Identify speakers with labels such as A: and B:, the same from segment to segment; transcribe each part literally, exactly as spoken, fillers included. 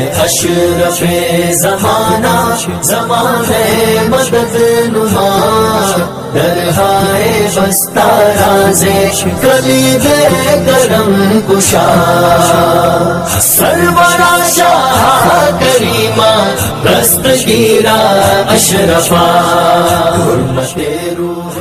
A: اشرف زمانہ زمانے مدد نما درہائے بستہ رازے کلید کرم کشا سرورا شاہ کریمہ دستگیرہ اشرفا حرمت روح.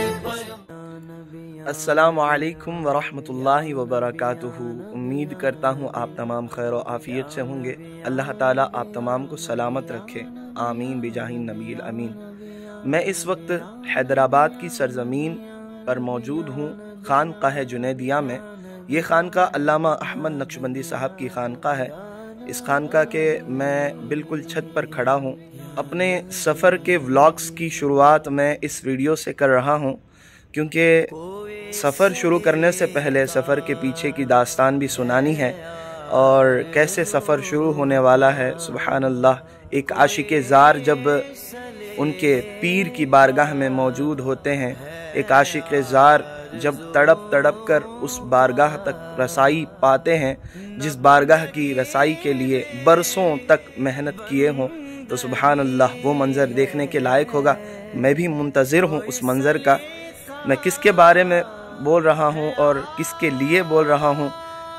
B: السلام علیکم ورحمۃ اللہ وبرکاتہ. امید کرتا ہوں آپ تمام خیر و عافیت سے ہوں گے. اللہ تعالیٰ آپ تمام کو سلامت رکھے. آمین بجاہ النبی الامین. میں اس وقت حیدرآباد کی سرزمین پر موجود ہوں، خانقاہ جنیدیہ میں. یہ خانقاہ علامہ احمد نقشبندی صاحب کی خانقاہ ہے. اس خانقاہ کے میں بالکل چھت پر کھڑا ہوں. اپنے سفر کے ولاگز کی شروعات میں اس ویڈیو سے کر رہا ہوں، کیونکہ سفر شروع کرنے سے پہلے سفر کے پیچھے کی داستان بھی سنانی ہے اور کیسے سفر شروع ہونے والا ہے. سبحان اللہ. ایک عاشق زار جب ان کے پیر کی بارگاہ میں موجود ہوتے ہیں، ایک عاشق زار جب تڑپ تڑپ کر اس بارگاہ تک رسائی پاتے ہیں جس بارگاہ کی رسائی کے لیے برسوں تک محنت کیے ہوں، تو سبحان اللہ وہ منظر دیکھنے کے لائق ہوگا. میں بھی منتظر ہوں اس منظر کا. میں کس کے بارے میں بول رہا ہوں اور کس کے لیے بول رہا ہوں؟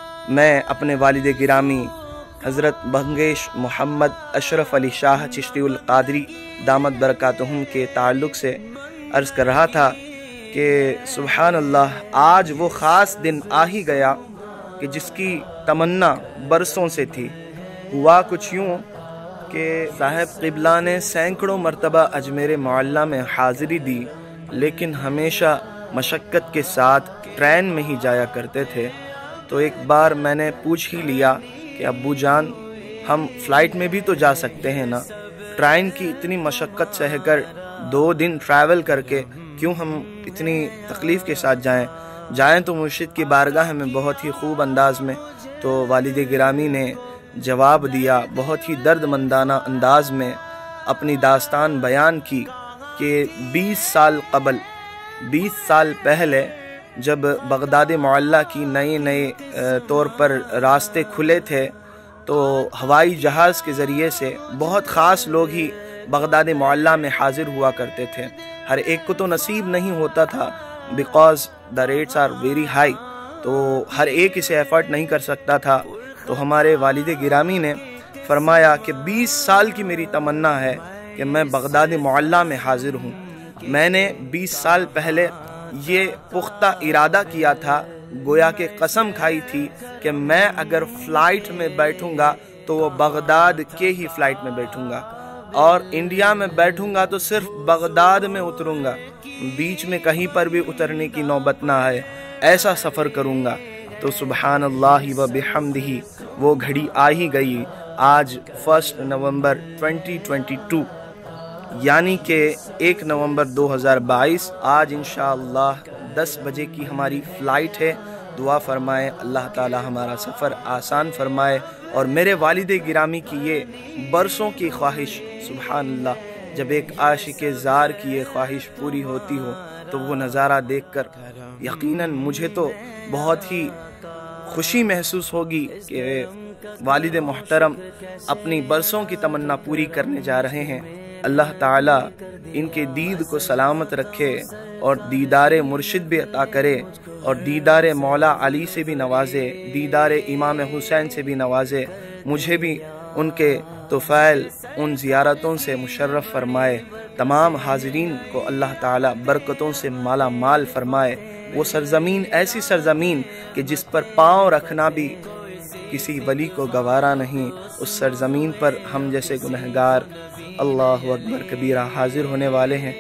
B: میں اپنے والد گرامی حضرت بنگیش محمد اشرف علی شاہ چشتی القادری دامت برکاتہم کے تعلق سے عرض کر رہا تھا کہ سبحان اللہ آج وہ خاص دن آ ہی گیا کہ جس کی تمنا برسوں سے تھی. ہوا کچھ یوں کہ صاحب قبلہ نے سینکڑوں مرتبہ اجمیر معلیٰ میں حاضری دی، لیکن ہمیشہ مشقت کے ساتھ ٹرین میں ہی جایا کرتے تھے. تو ایک بار میں نے پوچھ ہی لیا کہ ابو جان ہم فلائٹ میں بھی تو جا سکتے ہیں نا، ٹرین کی اتنی مشقت سہ کر دو دن ٹریول کر کے کیوں ہم اتنی تکلیف کے ساتھ جائیں جائیں تو مرشد کی بارگاہ میں بہت ہی خوب انداز میں. تو والد گرامی نے جواب دیا بہت ہی درد مندانہ انداز میں، اپنی داستان بیان کی کہ بیس سال قبل بیس سال پہلے جب بغداد معلیٰ کی نئے نئے طور پر راستے کھلے تھے تو ہوائی جہاز کے ذریعے سے بہت خاص لوگ ہی بغداد معلیٰ میں حاضر ہوا کرتے تھے. ہر ایک کو تو نصیب نہیں ہوتا تھا، because the rates are very high, تو ہر ایک اسے ایفرٹ نہیں کر سکتا تھا. تو ہمارے والد گرامی نے فرمایا کہ بیس سال کی میری تمنا ہے کہ میں بغداد معلیٰ میں حاضر ہوں. میں نے بیس سال پہلے یہ پختہ ارادہ کیا تھا، گویا کہ قسم کھائی تھی کہ میں اگر فلائٹ میں بیٹھوں گا تو وہ بغداد کے ہی فلائٹ میں بیٹھوں گا، اور انڈیا میں بیٹھوں گا تو صرف بغداد میں اتروں گا، بیچ میں کہیں پر بھی اترنے کی نوبت نہ آئے، ایسا سفر کروں گا. تو سبحان اللہ و بحمدہ وہ گھڑی آ ہی گئی. آج first November twenty twenty two یعنی کہ ایک نومبر دو ہزار بائیس. آج انشاءاللہ دس بجے کی ہماری فلائٹ ہے. دعا فرمائے اللہ تعالی ہمارا سفر آسان فرمائے، اور میرے والد گرامی کی یہ برسوں کی خواہش، سبحان اللہ، جب ایک عاشق زار کی یہ خواہش پوری ہوتی ہو تو وہ نظارہ دیکھ کر یقیناً مجھے تو بہت ہی خوشی محسوس ہوگی کہ والد محترم اپنی برسوں کی تمنا پوری کرنے جا رہے ہیں. اللہ تعالیٰ ان کے دید کو سلامت رکھے اور دیدار مرشد بھی عطا کرے، اور دیدار مولا علی سے بھی نوازے، دیدار امام حسین سے بھی نوازے. مجھے بھی ان کے طفیل ان زیارتوں سے مشرف فرمائے. تمام حاضرین کو اللہ تعالیٰ برکتوں سے مالا مال فرمائے. وہ سرزمین ایسی سرزمین کہ جس پر پاؤں رکھنا بھی کسی ولی کو گوارا نہیں، اس سرزمین پر ہم جیسے گنہگار اللہ اکبر کبیرہ حاضر ہونے والے ہیں.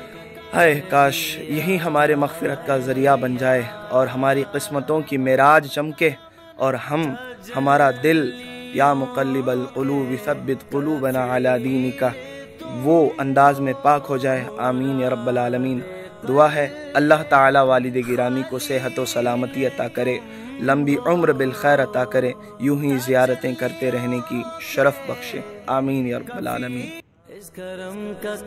B: ہائے کاش یہی ہمارے مغفرت کا ذریعہ بن جائے اور ہماری قسمتوں کی معراج چمکے، اور ہم ہمارا دل یا مقلب القلوب ثبت قلوبنا علی دینک وہ انداز میں پاک ہو جائے. آمین یا رب العالمین. دعا ہے اللہ تعالی والد گرامی کو صحت و سلامتی عطا کرے، لمبی عمر بالخیر عطا کرے، یوں ہی زیارتیں کرتے رہنے کی شرف بخشے. آمین یا رب العالمین.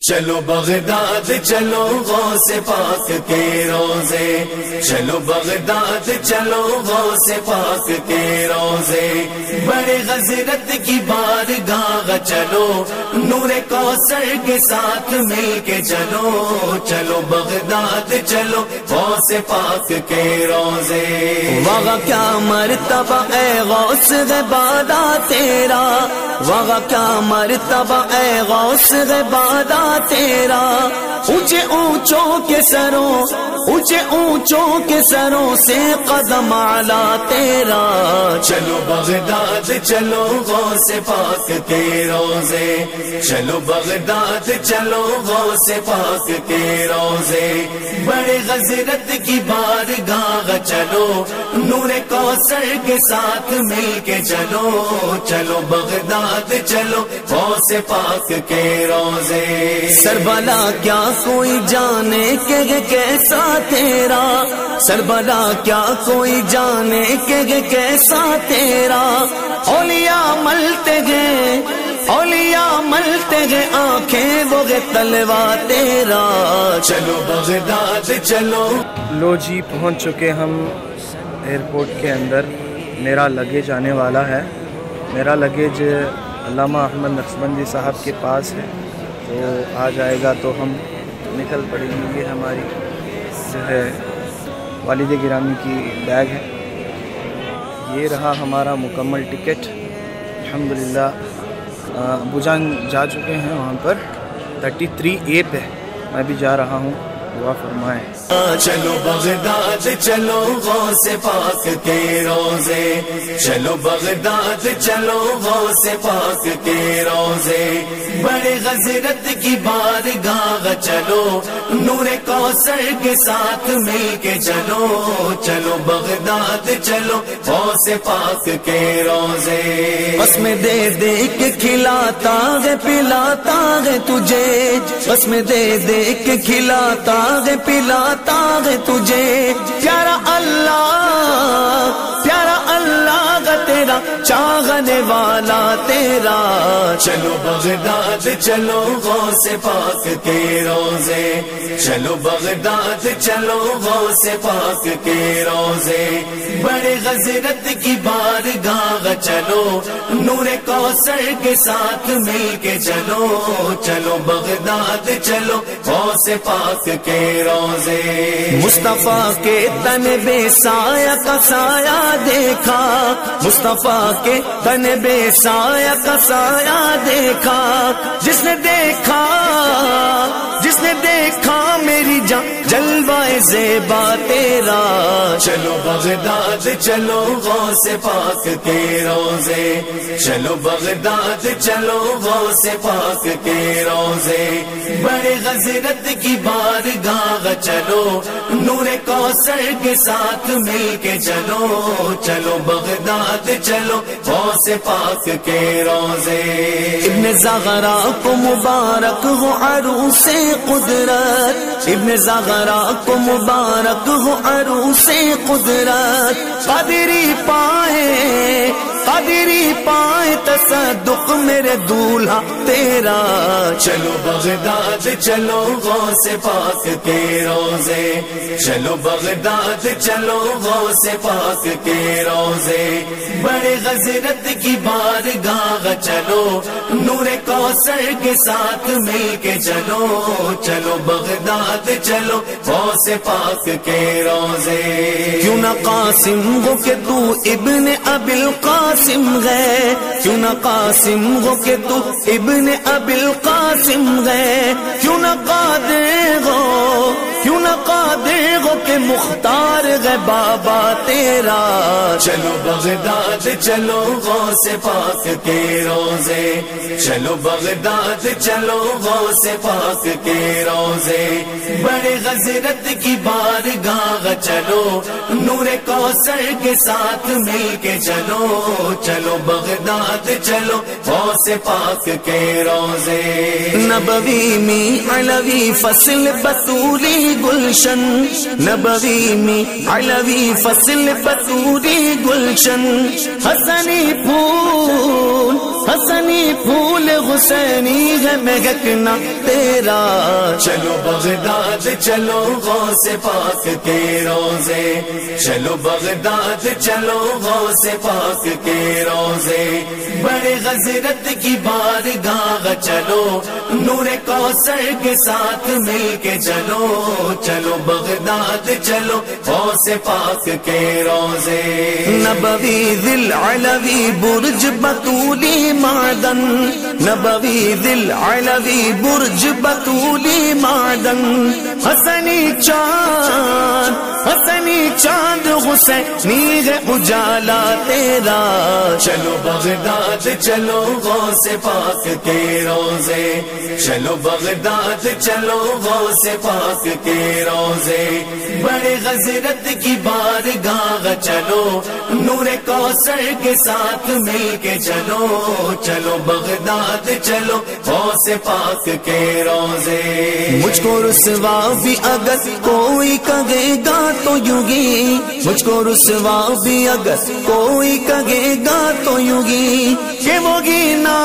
A: چلو بغداد چلو غوث پاک کے روزے، چلو بغداد چلو غوث پاک کے روزے، بڑے غزرت کی بارگاہ چلو، نور کوثر کے ساتھ مل کے چلو، چلو بغداد چلو غوث پاک کے روزے۔
C: وہاں کیا مرتبہ اے غوث غبادہ تیرا، وہاں کیا مرتبہ اے غوث غبادہ تیرا، اونچے اونچوں کے سروں اونچے اونچوں کے سروں سے قدم اعلیٰ تیرا،
A: چلو بغداد چلو غوث پاک کے روزے، چلو بغداد چلو غوث پاک کے روزے، بڑے غزرت کی بارگاہ چلو، نور کوثر کے ساتھ مل کے چلو، چلو بغداد چلو غوث پاک کے روزے۔
C: سربلا کیا کوئی جانے کہ کیسا تیرا، سربلا کیا کوئی جانے کہ کیسا تیرا، اولیاء ملتے گئے اولیاء ملتے گئے آنکھیں وہ گے تلوا تیرا،
A: چلو بغداد چلو۔
B: لو جی پہنچ چکے ہم ایئرپورٹ کے اندر، میرا لگیج آنے والا ہے، میرا لگیج علامہ احمد نقشبندی صاحب کے پاس ہے، تو آ جائے گا تو ہم نکل پڑیں گے۔ یہ ہماری جو ہے والد گرامی کی بیگ ہے، یہ رہا ہمارا مکمل ٹکٹ۔ الحمدللہ ابو جان جا چکے ہیں وہاں پر، تھرٹی تھری اے پہ، میں بھی جا رہا ہوں، دعا فرمائیں۔
A: چلو بغداد چلو غوث پاک کے روزے، چلو بغداد چلو غوث پاک کے روزے، بڑے غزرت کی بارگاہ چلو، نور کوثر کے ساتھ مل کے چلو، چلو بغداد چلو غوث پاک کے روزے۔
C: بس میں دے دے کے کھلاتا ہے پلاتا ہے تجھے، بس میں دے دے کے کھلاتا ہے پلاتا ہے تجھے، پیارا اللہ پیارا اللہ کا تیرا چاہنے والا تیرا،
A: چلو بغداد چلو غوث پاک کے روزے، چلو بغداد چلو غوث پاک کے روزے، بڑے غزرت کی بارگاہ چلو، نور کوثر کے ساتھ مل کے چلو، چلو بغداد چلو غوث پاک کے روزے۔
C: مصطفیٰ کے تن بے سایہ کا سایہ دیکھا، مصطفیٰ کے تن بے سایہ کا سایہ دیکھا، جس نے دیکھا جس نے دیکھا میری جان جلوہ زیبا تیرا،
A: چلو بغداد چلو غوث پاک کے روزے، چلو بغداد چلو غوث پاک کے روزے، بڑے غزرت کی بارگاہ چلو، نور کوثر کے ساتھ مل کے چلو، چلو بغداد چلو غوث پاک کے روزے۔
C: ابن زغرا کو مبارک ہو عروس قدرت، ابن زغرا کو مبارک ہو عروس قدرت، قادری پائے قادری پائے تصدق میرے دولہا تیرا،
A: چلو بغداد چلو غوث پاک کے روزے، چلو بغداد چلو غوث پاک کے روزے، بڑے غزرت کی بارگاہ چلو، نور کوثر کے ساتھ مل کے چلو، چلو بغداد چلو غوث پاک کے روزے۔
C: کیوں نہ قاسم ہو کہ تو ابن ابی القاسم ہے، کیوں نہ قاسم ہو کہ تو ابن ابی القاسم ہے، کیوں نہ قادر ہو کیوں نہ قادر ہو کہ مختار ہے بابا تیرا،
A: چلو بغداد چلو غوث پاک کے روزے، چلو بغداد چلو غوث پاک کے روزے، بڑے غزرت کی بارگاہ چلو، نور کوثر کے ساتھ مل کے چلو، چلو بغداد چلو غوث پاک کے روزے۔
C: نبوی میں علوی فصل بطوری گلشن، نبوی میں علوی فصل بطوری گلشن، حسنی پھول حسنی پھول حسینی ہے مہکنا تیرا.
A: چلو بغداد چلو غوث پاک کے روزے، چلو بغداد چلو غوث پاک کے روزے، بڑے غزرت کی بارگاہ چلو، نور کوثر کے ساتھ مل کے چلو. چلو بغداد چلو غوث پاک کے روزے.
C: نبوی ذل علوی برج بطولی معدن، نبوی ذل علوی برج بطولی معدن، حسنی چاند حسنی چاند حسینی ہے اجالا تیرا.
A: چلو بغداد چلو غوث پاک کے روزے، چلو بغداد چلو غوث پاک کے روزے، بڑے غزرت کی بارگاہ چلو، نور کوثر کے ساتھ مل کے چلو. چلو بغداد چلو غوث پاک کے روزے.
C: مجھ کو رسوا بھی اگر کوئی کہے گا تو یوں گی، مجھ کو رسوا بھی اگر کوئی کہے گا تو یوں گی، کہ وہ گینا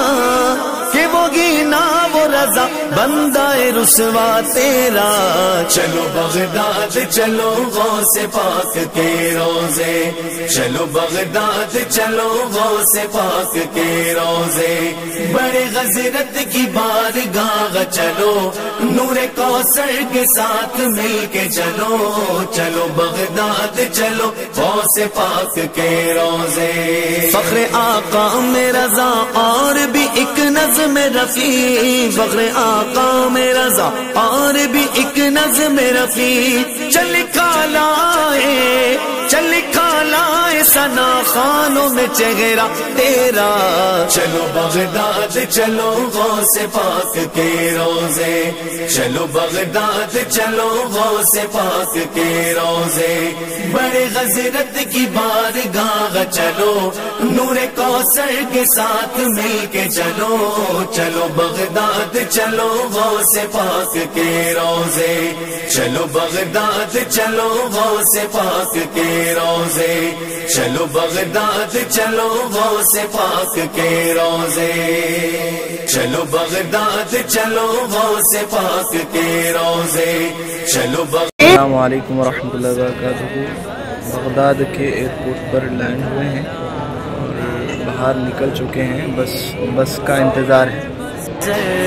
C: کہ وہ گینا وہ رضا بندہ رسوا تیرا.
A: چلو بغداد چلو غوث پاک کے روزے، چلو بغداد چلو غوث پاک کے روزے، بڑے غزرت کی بارگاہ چلو، نور کوثر کے ساتھ مل کے چلو. چلو بغداد چلو غوث پاک کے روزے.
C: فخر آقا میں رضا اور بھی ایک نظم رفیع، فخر آقا میں رضا اور بھی ایک نظم رفیع، چل کھالائے چل کھالائے ثنا خانوں میں چہرہ تیرا.
A: چلو بغداد چلو غوث پاک کے روزے، چلو بغداد چلو غوث پاک کے روزے، بڑے غزرت کی بارگاہ چلو، نور کوثر کے ساتھ مل کے چلو. چلو بغداد چلو غوث پاک کے روزے، چلو بغداد چلو غوث پاک کے روزے، چلو بغداد چلو غوث پاک کے روزے، چلو بغداد چلو غوث پاک کے روزے، چلو بغداد.
B: السلام علیکم ورحمۃ اللہ وبرکاتہ. بغداد کے ایئرپورٹ پر لینڈ ہوئے ہیں اور باہر نکل چکے ہیں، بس بس کا انتظار ہے.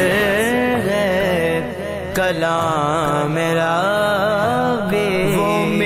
C: کلام میرا وہ